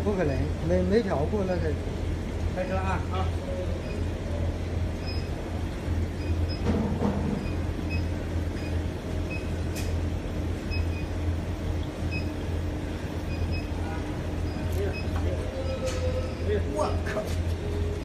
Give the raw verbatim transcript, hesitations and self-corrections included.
不可能，没没调过那个。开车啊！ 好。我靠！